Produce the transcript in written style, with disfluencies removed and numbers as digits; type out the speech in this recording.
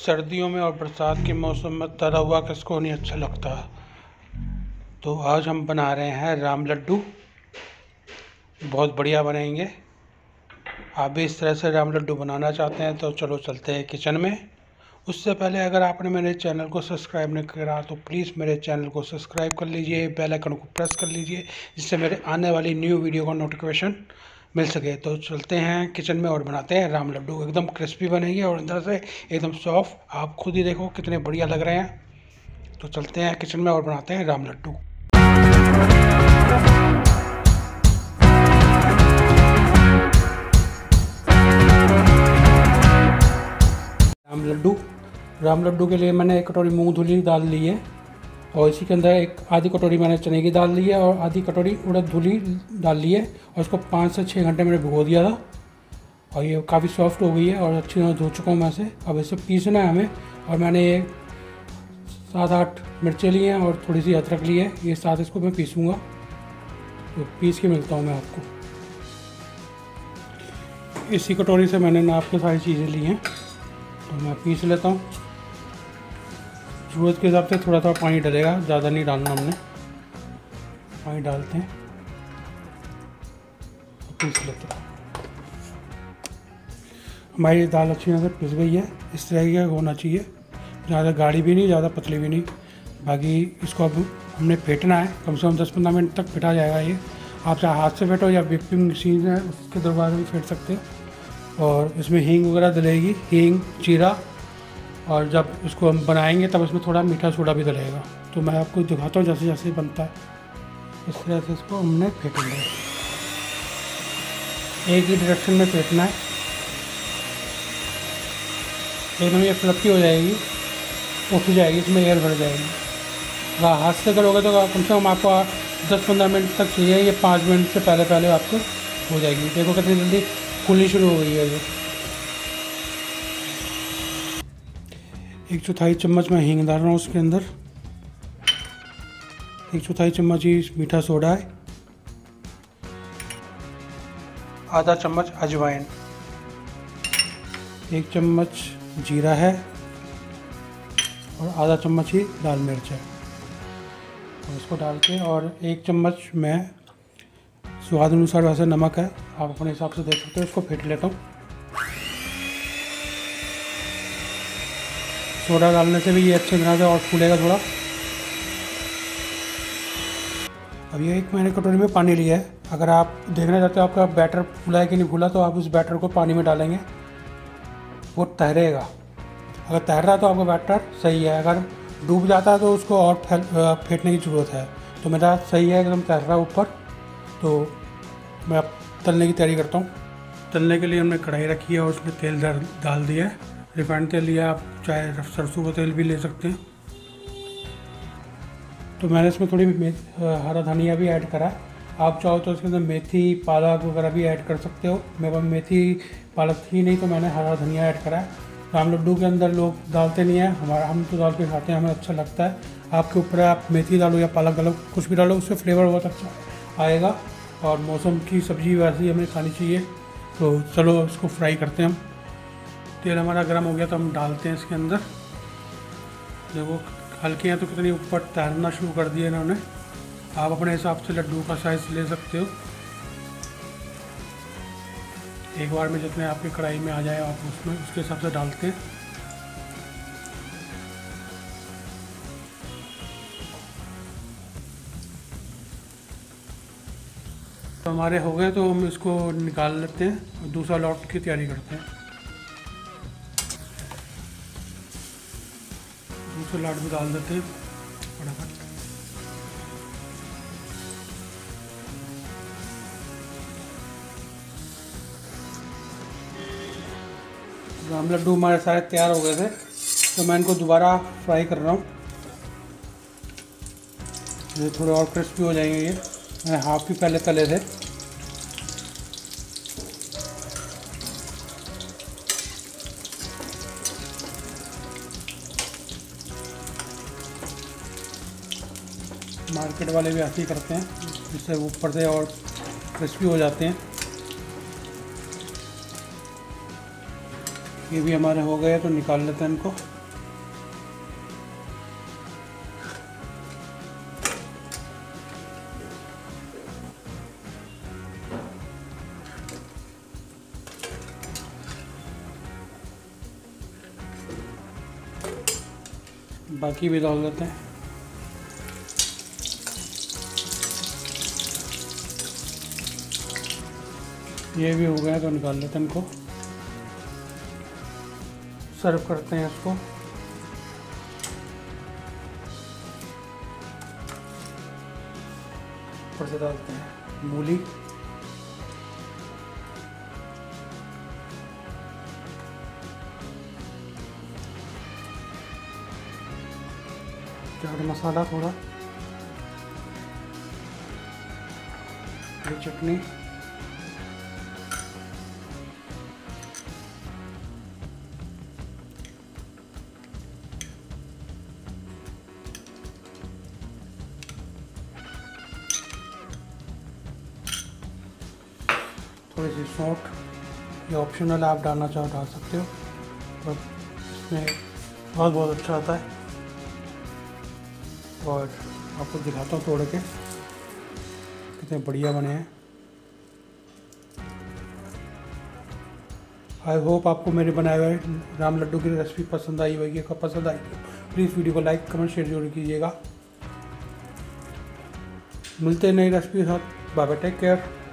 सर्दियों में और बरसात के मौसम में तला हुआ किसको नहीं अच्छा लगता। तो आज हम बना रहे हैं राम लड्डू। बहुत बढ़िया बनेंगे। आप भी इस तरह से राम लड्डू बनाना चाहते हैं तो चलो चलते हैं किचन में। उससे पहले अगर आपने मेरे चैनल को सब्सक्राइब नहीं करा तो प्लीज़ मेरे चैनल को सब्सक्राइब कर लीजिए, बेल आइकन को प्रेस कर लीजिए, जिससे मेरे आने वाली न्यू वीडियो का नोटिफिकेशन मिल सके। तो चलते हैं किचन में और बनाते हैं राम लड्डू। एकदम क्रिस्पी बनेंगे और अंदर से एकदम सॉफ्ट। आप खुद ही देखो कितने बढ़िया लग रहे हैं। तो चलते हैं किचन में और बनाते हैं राम लड्डू। राम लड्डू के लिए मैंने 1 कटोरी मूंग धुली दाल ली है और इसी के अंदर एक आधी कटोरी मैंने चने की दाल ली है और आधी कटोरी उड़द धुली डाल ली है और इसको 5 से 6 घंटे मैंने भिगो दिया था और ये काफ़ी सॉफ्ट हो गई है और अच्छी तरह धो चुका हूँ मैं इसे। अब इसे पीसना है हमें। और मैंने ये 7-8 मिर्चें ली हैं और थोड़ी सी अदरक ली है। ये साथ इसको मैं पीसूँगा। तो पीस के मिलता हूँ मैं आपको। इसी कटोरी से मैंने नाप के सारी चीज़ें ली हैं तो मैं पीस लेता हूँ। ज़रूरत के हिसाब से थोड़ा थोड़ा पानी डलेगा, ज़्यादा नहीं डालना हमने। पानी डालते हैं तो पीस लेते हैं। हमारी दाल अच्छी तरह से पिस गई है। इस तरह का होना चाहिए, ज़्यादा गाढ़ी भी नहीं, ज़्यादा पतली भी नहीं। बाकी इसको अब हमने फेंटना है। कम से कम 10-15 मिनट तक फेंटा जाएगा ये। आप चाहे हाथ से फेंटो या व्हिपिंग मशीन है उसके दरबार भी फेंट सकते हो। और इसमें हींग वगैरह डलेगी, हींग, जीरा। और जब इसको हम बनाएंगे तब इसमें थोड़ा मीठा सोडा भी डलेगा। तो मैं आपको दिखाता हूँ जैसे जैसे बनता है। इस तरह से इसको हमने फेंटेंगे। एक ही डायरेक्शन में फेंटना है। एकदम ये फ्लफी हो जाएगी, उठ जाएगी, इसमें एयर भर जाएगी। अगर हाथ से करोगे तो कम से कम आपको 10-15 मिनट तक चाहिए। ये 5 मिनट से पहले आपको हो जाएगी। देखो कितनी जल्दी फूलनी शुरू हो गई है ये। 1/4 चम्मच मैं हींग डाल रहा हूँ उसके अंदर। 1/4 चम्मच ही मीठा सोडा है। आधा चम्मच अजवाइन, 1 चम्मच जीरा है और आधा चम्मच ही लाल मिर्च है। और इसको डाल के और 1 चम्मच में स्वाद अनुसार वैसे नमक है, आप अपने हिसाब से देख सकते हो। इसको फेंट लेता हूँ। सोडा डालने से भी ये अच्छी तरह से और फूलेगा थोड़ा। अब ये 1 मैंने कटोरी में पानी लिया है। अगर आप देखना चाहते हो आपका बैटर फूला है कि नहीं फूला तो आप उस बैटर को पानी में डालेंगे, वो तैरेगा। अगर तैर रहा है तो आपका बैटर सही है। अगर डूब जाता है तो उसको और फेंटने की ज़रूरत है। तो मेरा सही है, एकदम तैर रहा है ऊपर। तो मैं अब तलने की तैयारी करता हूँ। तलने के लिए हमने कढ़ाई रखी है और उसमें तेल डाल दिया है। रिफाइंड तेल लिया, आप चाहे सरसों का तेल भी ले सकते हैं। तो मैंने इसमें थोड़ी हरा धनिया भी ऐड करा है। आप चाहो तो इसके अंदर मेथी, पालक वगैरह भी ऐड कर सकते हो। मेरे पास मेथी पालक थी नहीं तो मैंने हरा धनिया ऐड करा है। राम लड्डू के अंदर लोग डालते नहीं है, हम तो डाल के खाते हैं, हमें अच्छा लगता है। आपके ऊपर आप मेथी डालो या पालक डालो, कुछ भी डालो, उससे फ्लेवर बहुत अच्छा आएगा। और मौसम की सब्ज़ी वैसे ही हमें खानी चाहिए। तो चलो इसको फ्राई करते हैं हम। तेल हमारा गर्म हो गया तो हम डालते हैं इसके अंदर। देखो हल्की हैं तो कितनी ऊपर तैरना शुरू कर दिया इन्होंने। आप अपने हिसाब से लड्डू का साइज़ ले सकते हो। एक बार में जितने आपकी कढ़ाई में आ जाए आप उसमें उसके हिसाब से डालते हैं। तो हमारे हो गए तो हम इसको निकाल लेते हैं और दूसरा लॉट की तैयारी करते हैं। दूसरा लॉट भी डाल देते हैं फटाफट। राम लड्डू हमारे सारे तैयार हो गए थे तो मैं इनको दोबारा फ्राई कर रहा हूँ। ये थोड़े और क्रिस्पी हो जाएंगे। ये मैंने हाफ ही पहले तले थे। मार्केट वाले भी ऐसे ही करते हैं, जिससे ऊपर से और क्रिस्पी हो जाते हैं। ये भी हमारे हो गए तो निकाल लेते हैं इनको। बाकी भी डाल देते हैं। ये भी हो गया तो निकाल लेते हैं इनको, सर्व करते हैं इसको। ऊपर से डालते हैं मूली, चाट मसाला थोड़ा, हरी चटनी, थोड़ी सी सौंठ, ये ऑप्शनल आप डालना चाहो डाल सकते हो, बट इसमें बहुत अच्छा आता है। और आपको दिखाता हूँ तोड़ के कितने बढ़िया बने हैं। आई होप आपको मेरे बनाए हुए राम लड्डू की रेसिपी पसंद आई होगी। अगर पसंद आई प्लीज़ वीडियो को लाइक कमेंट शेयर जरूर कीजिएगा। मिलते हैं नई रेसिपी के साथ। Bye bye, take care.